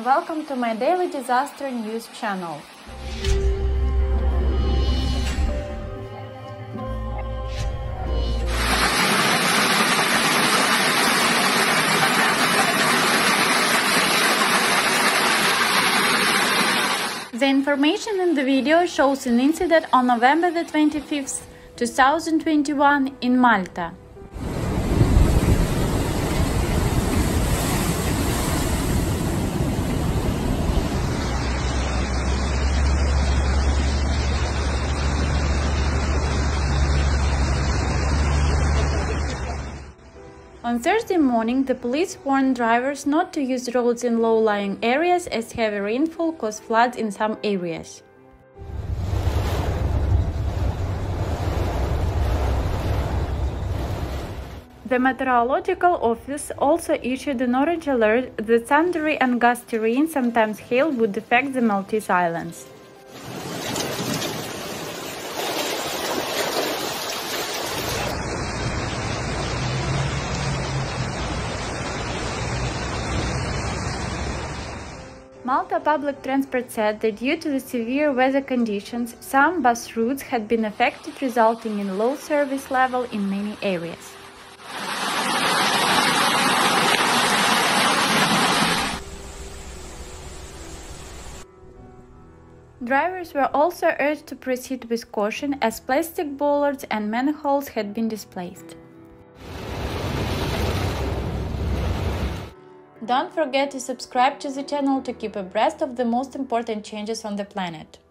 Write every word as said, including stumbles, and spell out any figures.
and welcome to my daily disaster news channel. The information in the video shows an incident on November the twenty-fifth, two thousand twenty-one in Malta. On Thursday morning, the police warned drivers not to use roads in low-lying areas as heavy rainfall caused floods in some areas. The Meteorological Office also issued an orange alert that thundery and gusty rain, sometimes hail, would affect the Maltese Islands. Malta Public Transport said that due to the severe weather conditions, some bus routes had been affected, resulting in low service level in many areas. Drivers were also urged to proceed with caution as plastic bollards and manholes had been displaced. Don't forget to subscribe to the channel to keep abreast of the most important changes on the planet.